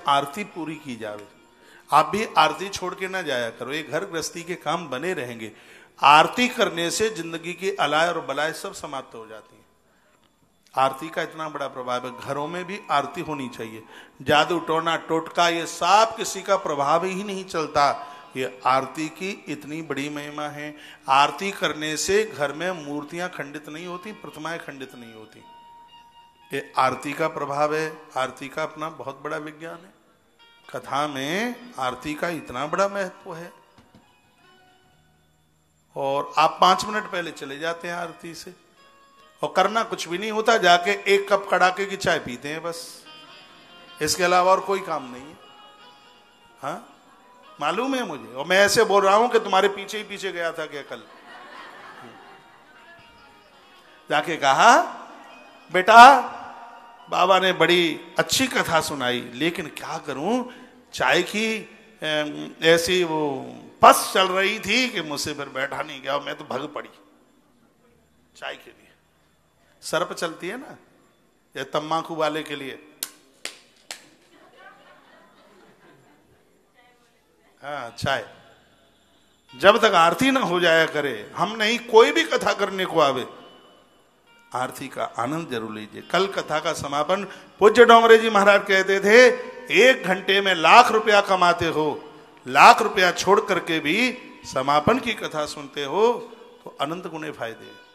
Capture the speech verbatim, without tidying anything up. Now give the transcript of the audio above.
आरती पूरी की जावे। आप भी आरती छोड़ के ना जाया करो, ये घर गृहस्थी के काम बने रहेंगे। आरती करने से जिंदगी की अलाय और बलाय सब समाप्त हो जाती है। आरती का इतना बड़ा प्रभाव है, घरों में भी आरती होनी चाहिए। जादू टोना टोटका ये सब किसी का प्रभाव ही नहीं चलता, ये आरती की इतनी बड़ी महिमा है। आरती करने से घर में मूर्तियां खंडित नहीं होती, प्रतिमाएं खंडित नहीं होती, ये आरती का प्रभाव है। आरती का अपना बहुत बड़ा विज्ञान है। कथा में आरती का इतना बड़ा महत्व है। और आप पांच मिनट पहले चले जाते हैं आरती से, और करना कुछ भी नहीं होता, जाके एक कप कड़ाके की चाय पीते हैं बस, इसके अलावा और कोई काम नहीं है। हाँ मालूम है मुझे, और मैं ऐसे बोल रहा हूं कि तुम्हारे पीछे ही पीछे गया था क्या कल। जाके कहा बेटा बाबा ने बड़ी अच्छी कथा सुनाई, लेकिन क्या करूं, चाय की ऐसी वो पस चल रही थी कि मुझसे फिर बैठा नहीं गया, मैं तो भग पड़ी चाय के लिए। सर्प चलती है ना, या तम्बाकू वाले के लिए, हाँ चाय। जब तक आरती ना हो जाया करे, हम नहीं कोई भी कथा करने को आवे, आरती का आनंद जरूर लीजिए। कल कथा का समापन पूज्य डोंगरे जी महाराज कहते थे, एक घंटे में लाख रुपया कमाते हो, लाख रुपया छोड़ करके भी समापन की कथा सुनते हो तो अनंत गुने फायदे।